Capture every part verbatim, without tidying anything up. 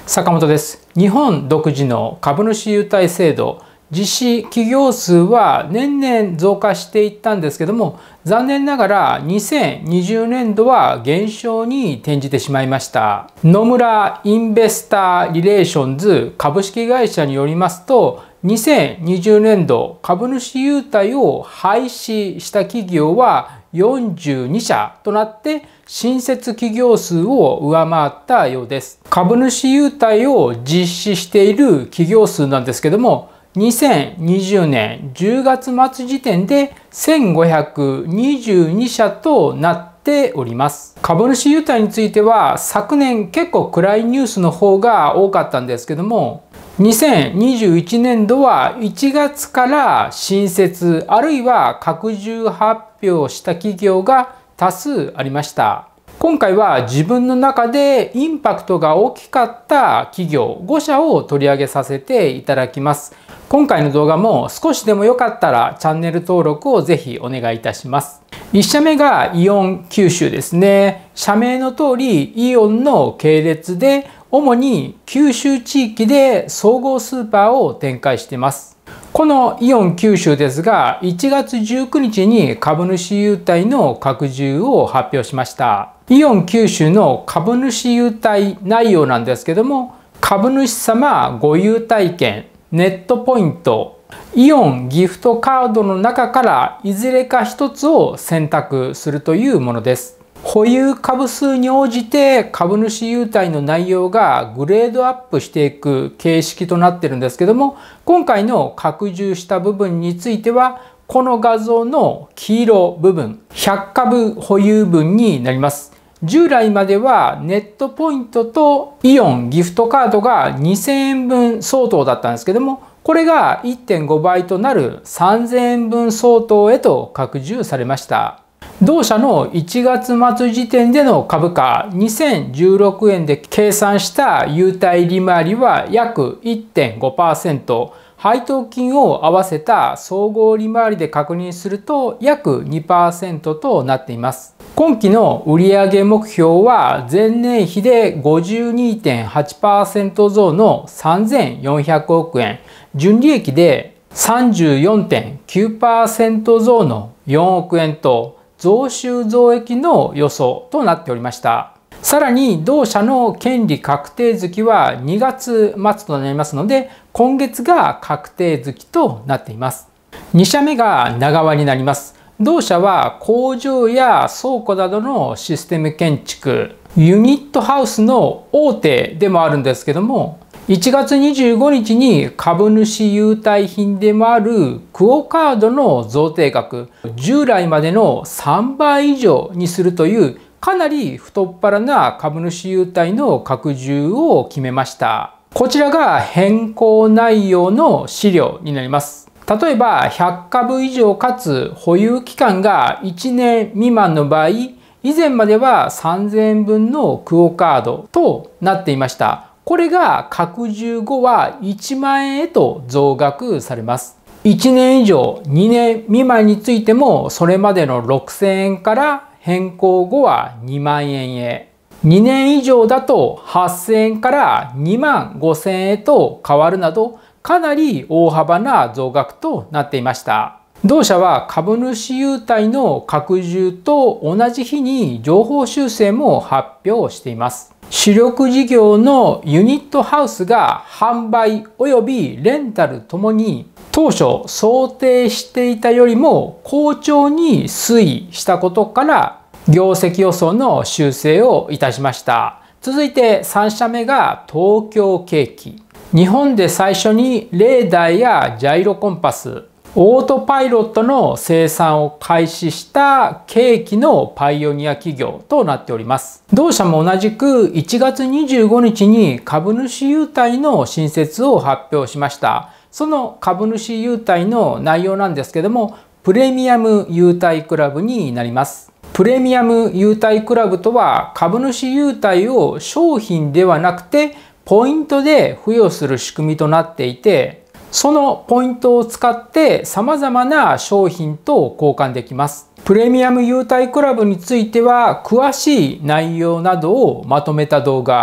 坂本です。日本独自の株主優待制度、実施企業数は年々増加していったんですけども、残念ながらにせんにじゅうねんどは減少に転じてしまいました。野村インベスターリレーションズ株式会社によりますと、にせんにじゅうねんど株主優待を廃止した企業はよんじゅうにしゃとなって新設企業数を上回ったようです。株主優待を実施している企業数なんですけども、にせんにじゅうねんじゅうがつまつ時点でせんごひゃくにじゅうにしゃとなっております。株主優待については昨年結構暗いニュースの方が多かったんですけども、にせんにじゅういちねんどはいちがつから新設あるいは拡充発表した企業が多数ありました。今回は自分の中でインパクトが大きかった企業ごしゃを取り上げさせていただきます。今回の動画も少しでもよかったらチャンネル登録をぜひお願いいたします。いっしゃめがイオン九州ですね。社名の通りイオンの系列で主に九州地域で総合スーパーを展開しています。このイオン九州ですが、いちがつじゅうくにちに株主優待の拡充を発表しました。イオン九州の株主優待内容なんですけども、株主様ご優待券、ネットポイント、イオンギフトカードの中からいずれか一つを選択するというものです。保有株数に応じて株主優待の内容がグレードアップしていく形式となっているんですけども、今回の拡充した部分についてはこの画像の黄色部分ひゃっかぶ保有分になります。従来まではネットポイントとイオンギフトカードがにせんえんぶん相当だったんですけども、これが いってんごばいとなるさんぜんえんぶん相当へと拡充されました。同社のいちがつまつ時点での株価にせんじゅうろくえんで計算した優待利回りは約 いってんごパーセント、配当金を合わせた総合利回りで確認すると約 にパーセント となっています。今期の売上目標は前年比で ごじゅうにてんはちパーセント 増のさんぜんよんひゃくおくえん、純利益で さんじゅうよんてんきゅうパーセント 増のよんおくえんと増収増益の予想となっておりました。さらに同社の権利確定月はにがつまつとなりますので、今月が確定月となっています。にしゃめが長和になります。同社は工場や倉庫などのシステム建築、ユニットハウスの大手でもあるんですけども、いちがつにじゅうごにちに株主優待品でもあるクオカードの贈呈額、従来までのさんばい以上にするというかなり太っ腹な株主優待の拡充を決めました。こちらが変更内容の資料になります。例えばひゃっかぶ以上かつ保有期間がいちねんみまんの場合、以前まではさんぜんえんぶんのクオカードとなっていました。これが拡充後はいちまんえんへと増額されます。いちねん以上にねんみまんについてもそれまでのろくせんえんから変更後はにまんえんへ。にねん以上だとはっせんえんからにまんごせんえんへと変わるなど、かなり大幅な増額となっていました。同社は株主優待の拡充と同じ日に情報修正も発表しています。主力事業のユニットハウスが販売及びレンタルともに当初想定していたよりも好調に推移したことから業績予想の修正をいたしました。続いてさんしゃめが東京景気。日本で最初にレーダーやジャイロコンパス、オートパイロットの生産を開始した景気のパイオニア企業となっております。同社も同じくいちがつにじゅうごにちに株主優待の新設を発表しました。その株主優待の内容なんですけども、プレミアム優待クラブになります。プレミアム優待クラブとは株主優待を商品ではなくてポイントで付与する仕組みとなっていて、そのポイントを使って様々な商品と交換できます。プレミアム優待クラブについては詳しい内容などをまとめた動画、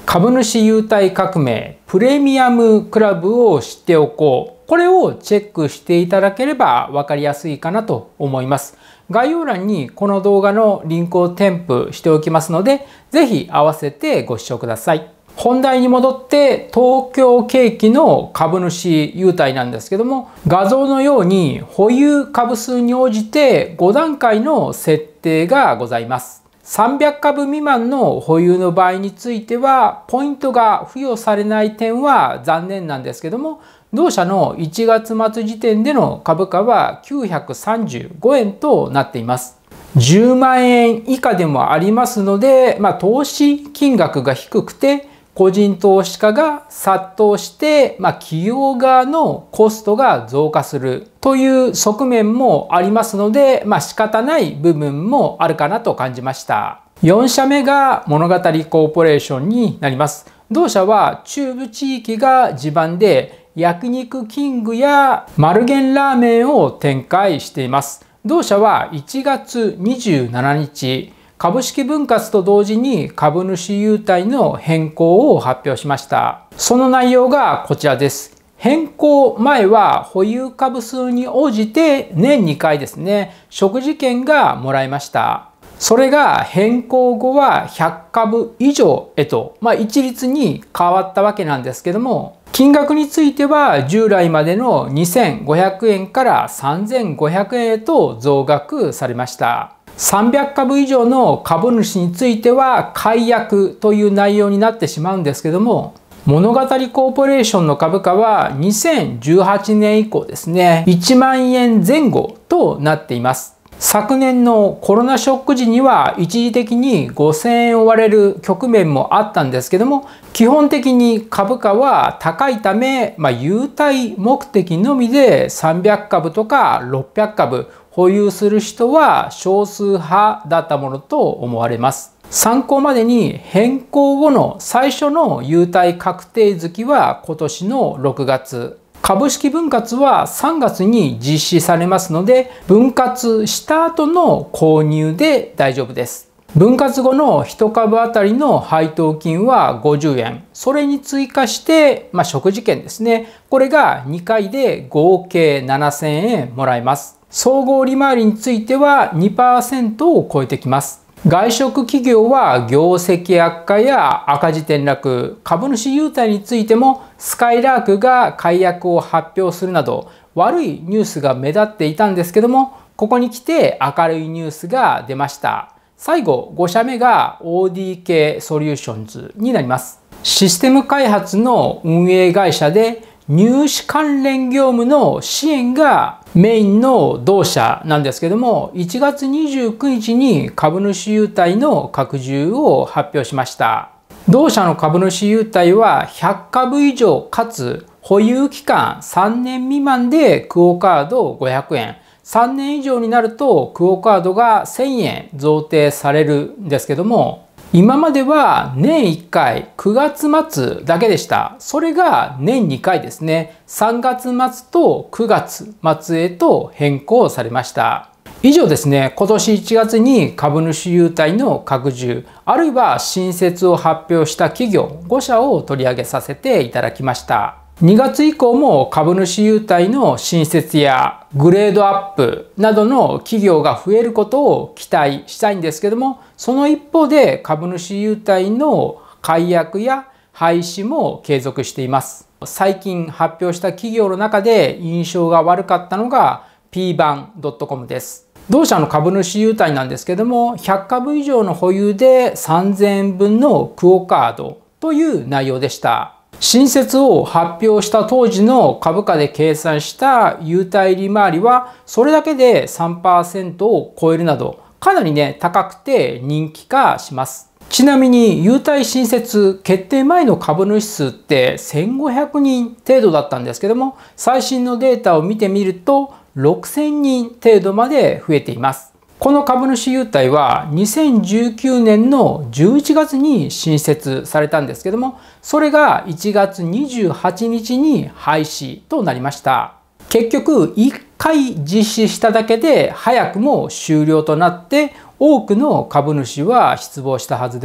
株主優待革命プレミアムクラブを知っておこう。これをチェックしていただければ分かりやすいかなと思います。概要欄にこの動画のリンクを添付しておきますので、ぜひ合わせてご視聴ください。本題に戻って東京景気の株主優待なんですけども、画像のように保有株数に応じてご段階の設定がございます。さんびゃくかぶ未満の保有の場合についてはポイントが付与されない点は残念なんですけども、同社のいちがつ末時点での株価はきゅうひゃくさんじゅうごえんとなっています。じゅうまんえん以下でもありますので、まあ、投資金額が低くて個人投資家が殺到して、まあ、企業側のコストが増加するという側面もありますので、まあ、仕方ない部分もあるかなと感じました。よん社目が物語コーポレーションになります。同社は中部地域が地盤で焼肉キングやマルゲンラーメンを展開しています。同社はいちがつにじゅうしちにち、株式分割と同時に株主優待の変更を発表しました。その内容がこちらです。変更前は保有株数に応じて年にかいですね、食事券がもらえました。それが変更後はひゃっかぶ以上へと、まあ、一律に変わったわけなんですけども、金額については従来までのにせんごひゃくえんからさんぜんごひゃくえんへと増額されました。さんびゃくかぶ以上の株主については解約という内容になってしまうんですけども、物語コーポレーションの株価はにせんじゅうはちねん以降ですね、いちまんえんぜん後となっています。昨年のコロナショック時には一時的にごせんえんを割れる局面もあったんですけども、基本的に株価は高いため、まあ、優待目的のみでさんびゃくかぶとかろっぴゃくかぶ保有する人は少数派だったものと思われます。参考までに変更後の最初の優待確定月は今年のろくがつ。株式分割はさんがつに実施されますので、分割した後の購入で大丈夫です。分割後のいちかぶあたりの配当金はごじゅうえん。それに追加して、まあ、食事券ですね。これがにかいで合計ななせんえんもらえます。総合利回りについては にパーセント を超えてきます。外食企業は業績悪化や赤字転落、株主優待についてもスカイラークが解約を発表するなど悪いニュースが目立っていたんですけども、ここに来て明るいニュースが出ました。最後ご社目が オーディーケー ソリューションズになります。システム開発の運営会社で入試関連業務の支援がメインの同社なんですけども、いちがつにじゅうくにちに株主優待の拡充を発表しました。同社の株主優待はひゃっかぶ以上かつ保有期間さんねん未満でクオカードごひゃくえん、さんねん以上になるとクオカードがせんえん贈呈されるんですけども、今までは年いっかいくがつ末だけでした。それが年にかいですね。さんがつ末とくがつ末へと変更されました。以上ですね、今年いちがつに株主優待の拡充、あるいは新設を発表した企業ご社を取り上げさせていただきました。にがつ以降も株主優待の新設やグレードアップなどの企業が増えることを期待したいんですけども、その一方で株主優待の解約や廃止も継続しています。最近発表した企業の中で印象が悪かったのが ピーバンドットコム です。同社の株主優待なんですけども、ひゃっかぶ以上の保有でさんぜんえんぶんのクオカードという内容でした。新設を発表した当時の株価で計算した優待利回りはそれだけで さんパーセント を超えるなど、かなりね高くて人気化します。ちなみに優待新設決定前の株主数ってせんごひゃくにん程度だったんですけども、最新のデータを見てみるとろくせんにん程度まで増えています。この株主優待はにせんじゅうきゅうねんのじゅういちがつに新設されたんですけども、それがいちがつにじゅうはちにちに廃止となりました。結局いっかい実施しただけで早くも終了となって多くの株主は失望したはずです。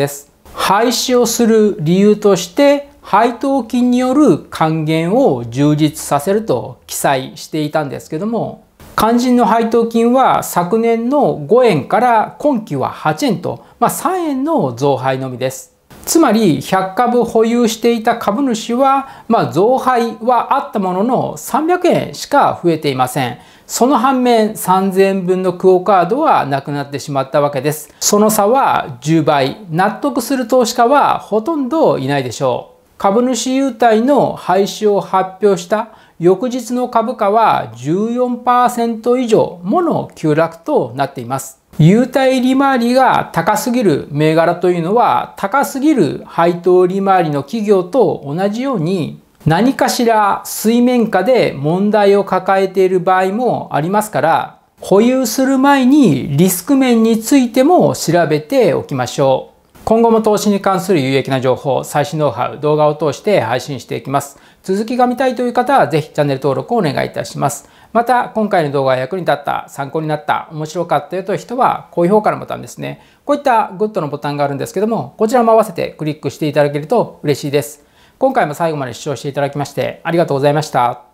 廃止をする理由として配当金による還元を充実させると記載していたんですけども、肝心の配当金は昨年のごえんから今期ははちえんと、まあ、さんえんの増配のみです。つまりひゃくかぶ保有していた株主は、まあ、増配はあったもののさんびゃくえんしか増えていません。その反面さんぜんえんぶんのクオカードはなくなってしまったわけです。その差はじゅうばい。納得する投資家はほとんどいないでしょう。株主優待の廃止を発表した翌日の株価は じゅうよんパーセント 以上もの急落となっています。優待利回りが高すぎる銘柄というのは、高すぎる配当利回りの企業と同じように何かしら水面下で問題を抱えている場合もありますから、保有する前にリスク面についても調べておきましょう。今後も投資に関する有益な情報、最新ノウハウ、動画を通して配信していきます。続きが見たいという方はぜひチャンネル登録をお願いいたします。また、今回の動画が役に立った、参考になった、面白かったよという人は、高評価のボタンですね。こういったグッドのボタンがあるんですけども、こちらも合わせてクリックしていただけると嬉しいです。今回も最後まで視聴していただきましてありがとうございました。